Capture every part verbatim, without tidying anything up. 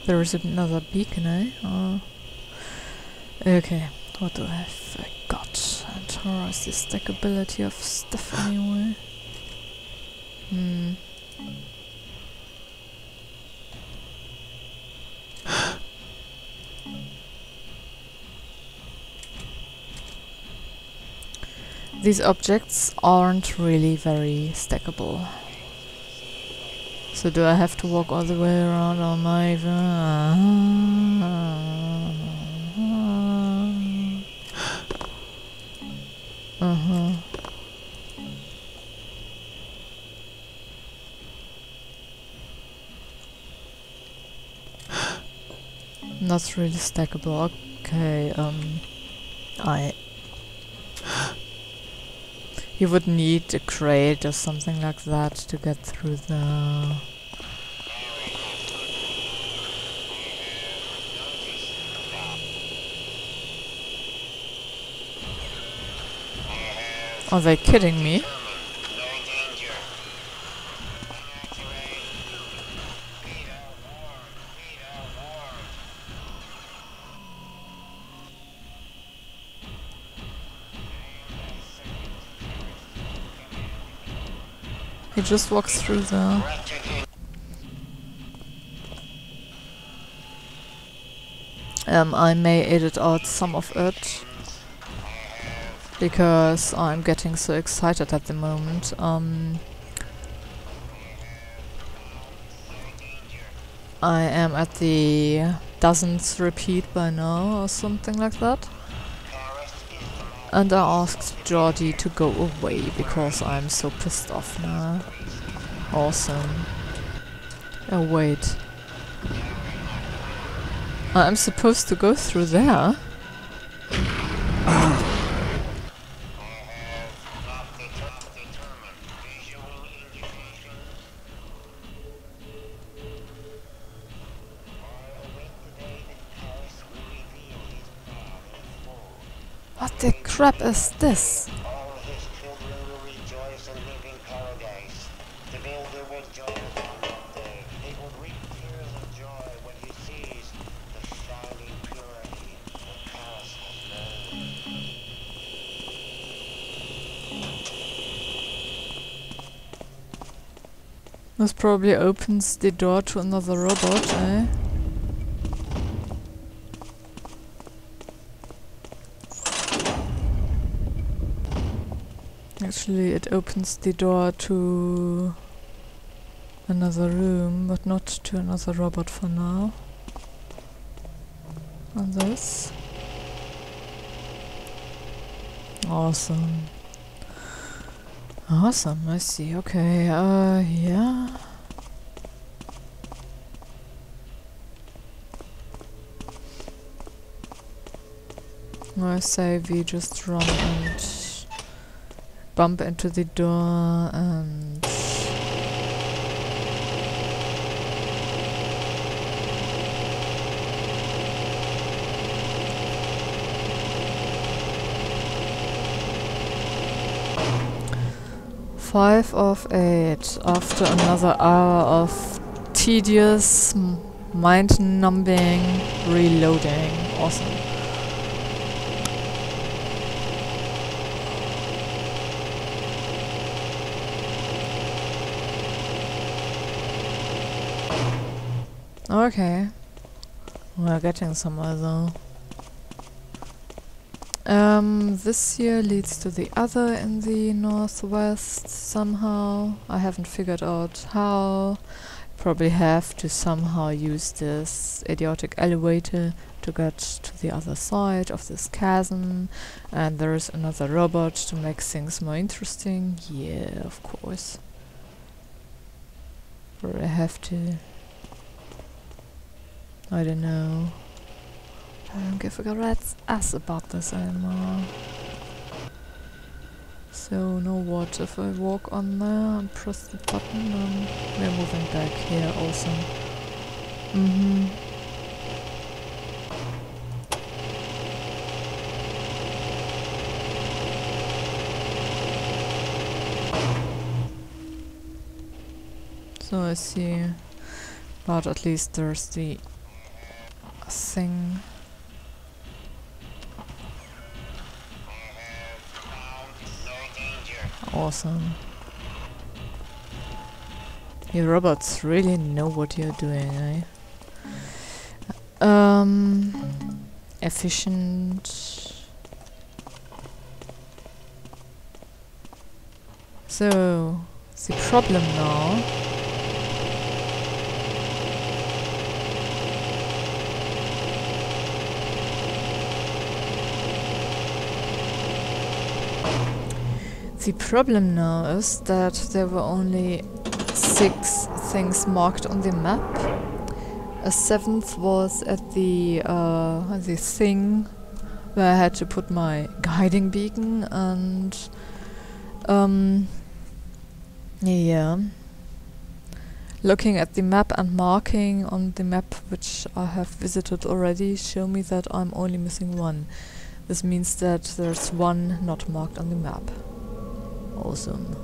There is another beacon, eh? Oh. Okay, what do I have? I got. And how is the stackability of stuff anyway? Hmm. These objects aren't really very stackable. So do I have to walk all the way around on my... Uh-huh. Not really stackable. Okay, um... I... You would need a crate or something like that to get through the... Are they kidding me? He just walks through the... Um, I may edit out some of it, because I'm getting so excited at the moment. Um, I am at the dozenth repeat by now, or something like that. And I asked Geordie to go away, because I'm so pissed off now. Awesome. Oh wait. I'm supposed to go through there? What the crap is this? All his children will rejoice and live in paradise. The builder will joy upon that day. He will reap tears of joy when he sees the shining purity that Paris has known. This probably opens the door to another robot, eh? Actually, it opens the door to another room, but not to another robot for now. And this. Awesome. Awesome, I see. Okay, uh, yeah. I say we just run and bump into the door and... Five of eight after another hour of tedious, mind-numbing reloading. Awesome. Okay, we're getting somewhere though. Um, this here leads to the other in the northwest somehow. I haven't figured out how. Probably have to somehow use this idiotic elevator to get to the other side of this chasm. And there is another robot to make things more interesting. Yeah, of course. Or I have to... I don't know. I don't give a rat's ass about this anymore. So, know what, if I walk on there and press the button, then we're moving back here also. Mm-hmm. So I see, but at least there's the thing. Awesome. You robots really know what you're doing, eh? Um, efficient. So, the problem now. The problem now is that there were only six things marked on the map. A seventh was at the uh, the thing where I had to put my guiding beacon, and um, yeah, looking at the map and marking on the map which I have visited already show me that I'm only missing one. This means that there's one not marked on the map. Awesome.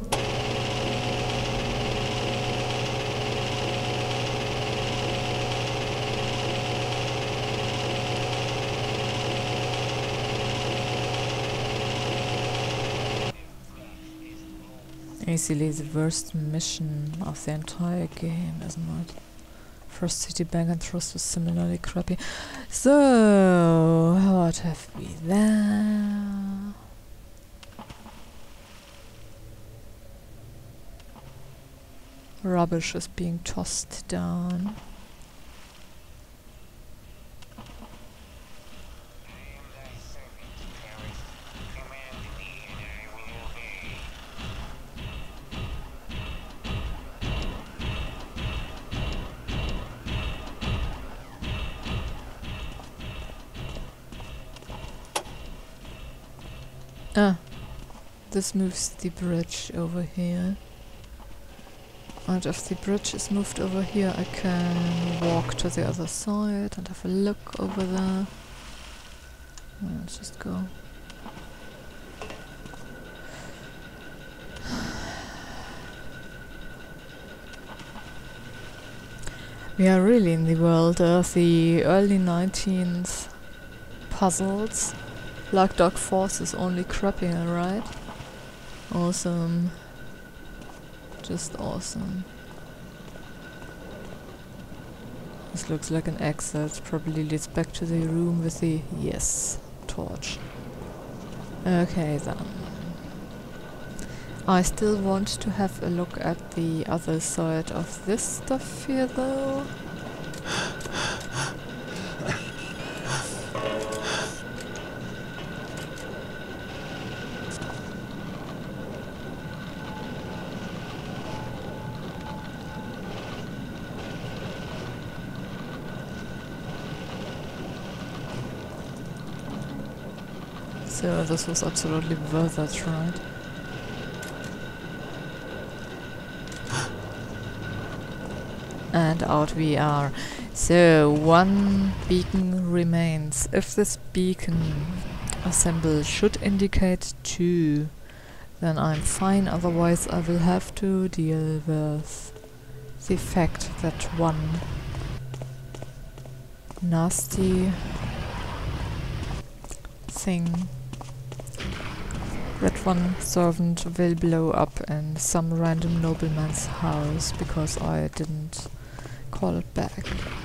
Easily the worst mission of the entire game, isn't it? First City Bank and Thrust was similarly crappy. So, what have we there? Rubbish is being tossed down. Ah, this moves the bridge over here. And if the bridge is moved over here, I can walk to the other side and have a look over there. Well, let's just go. We are really in the world of the early nineteenth puzzles. Black Dog Force is only crappier, right? Awesome. Just awesome. This looks like an exit. Probably leads back to the room with the yes torch. Okay then. I still want to have a look at the other side of this stuff here though. So this was absolutely worth it, right? And out we are. So one beacon remains. If this beacon assemble should indicate two, then I'm fine, otherwise I will have to deal with the fact that one nasty thing, that one servant will blow up in some random nobleman's house because I didn't call it back.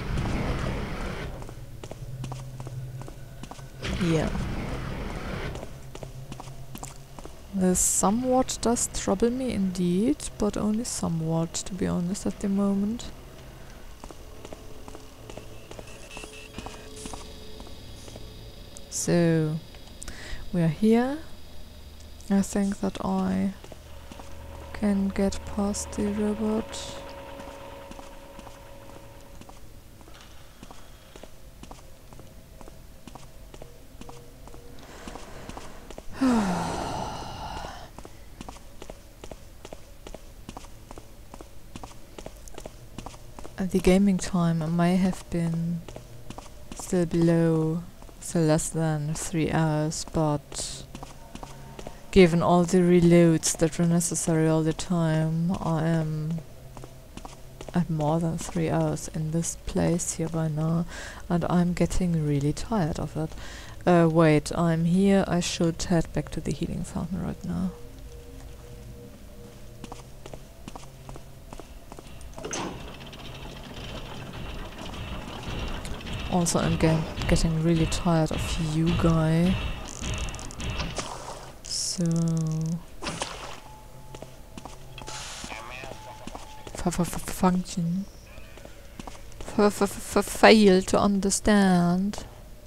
Yeah. This somewhat does trouble me indeed, but only somewhat, to be honest, at the moment. So, we are here. I think that I can get past the robot. At the gaming time I may have been still below, so less than three hours, but given all the reloads that were necessary all the time, I am I'm more than three hours in this place here by now, and I'm getting really tired of it. Uh, wait, I'm here. I should head back to the healing fountain right now. Also, I'm ge getting really tired of you guy. So... F f function. F f f fail to understand.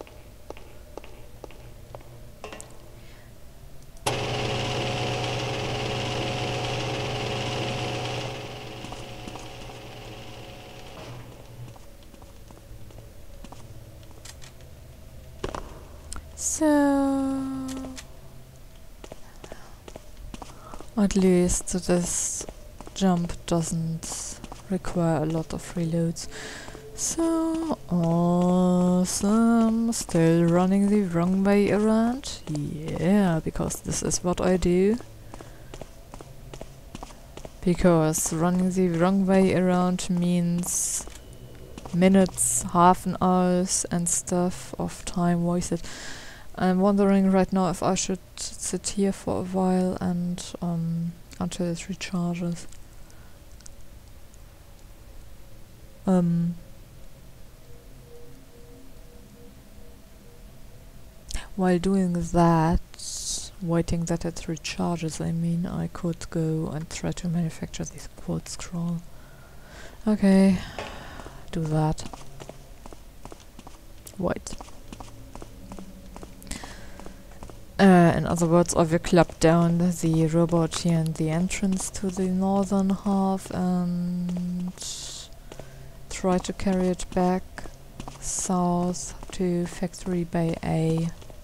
So... At least this jump doesn't require a lot of reloads. So awesome. Still running the wrong way around? Yeah, because this is what I do. Because running the wrong way around means minutes, half an hours and stuff of time wasted. I'm wondering right now if I should sit here for a while and um until it recharges. Um while doing that, waiting that it recharges, I mean, I could go and try to manufacture this quartz scroll. Okay, do that. Wait. Uh, in other words, I will clap down the robot here in the entrance to the northern half and try to carry it back south to Factory Bay A.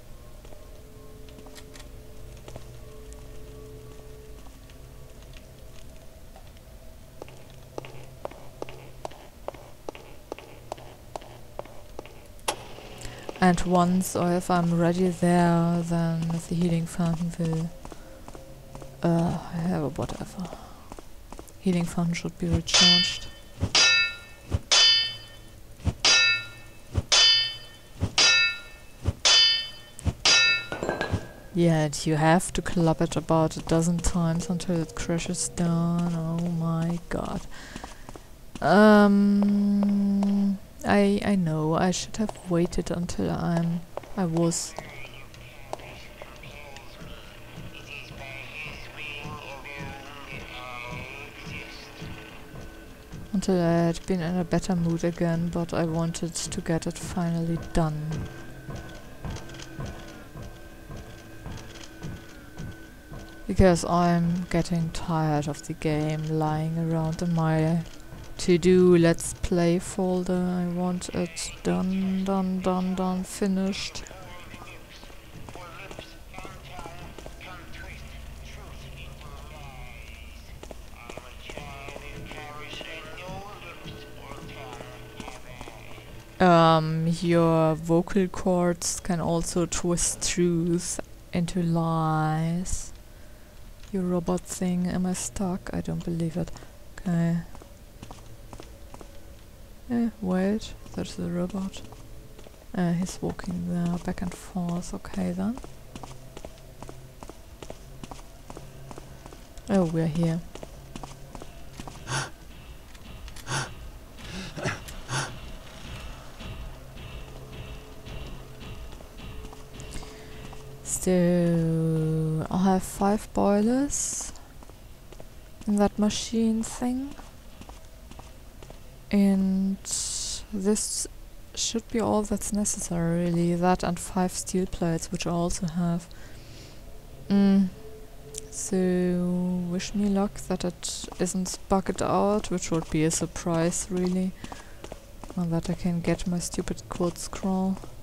And once, or if I'm ready there, then the healing fountain will... Uh, yeah, whatever. Healing fountain should be recharged. Yeah, and you have to club it about a dozen times until it crashes down. Oh my god. Um... I I know I should have waited until I'm I was until I had been in a better mood again, but I wanted to get it finally done. Because I'm getting tired of the game lying around in my to-do let's play folder. I want it done, done, done, done, finished. Um, your vocal cords can also twist truth into lies. You robot thing, am I stuck? I don't believe it. Okay. Eh, wait, there's the robot. Uh, he's walking there back and forth. Okay then. Oh, we're here. So, I have five boilers in that machine thing. And this should be all that's necessary, really. That and five steel plates, which I also have. Mm. So, wish me luck that it isn't bugged out, which would be a surprise, really. And that I can get my stupid quartz scroll.